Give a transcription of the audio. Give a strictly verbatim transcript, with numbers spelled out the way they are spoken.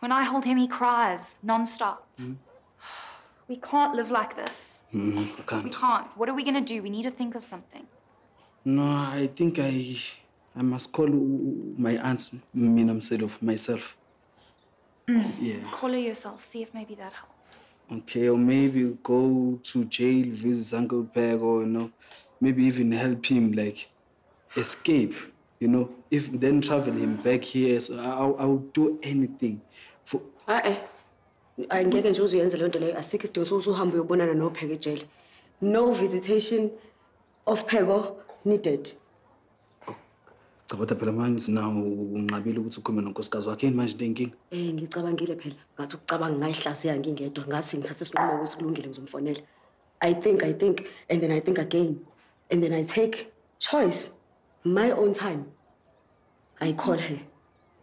When I hold him, he cries non-stop. Mm. We can't live like this. Mm, I can't. We can't. What are we going to do? We need to think of something. No, I think I I must call my aunt, mean myself, myself. Mm. Yeah. Call her yourself. See if maybe that helps. Okay, or maybe go to jail, visit Uncle Peg, or, you know, maybe even help him, like, escape, you know, if then travel him back here. So I'll, I'll do anything for... Ah, I ngeke nje uzuyenza le nto leyo asikho isidingo sokuthi uhambe uyobonana noPheko ejele. No visitation of Pheko needed. Cabota phela manje na unqabile ukuthi ukhulume nonkosikazi wakhe yini manje lenkinga? Eh ngicabangile phela ngathi ukucabanga ngayihlasiya ngingedwa ngathi ngithathe isinqumo ukuthi kulungile ngizomfonela. I think I think and then I think again and then I take choice my own time. I call her.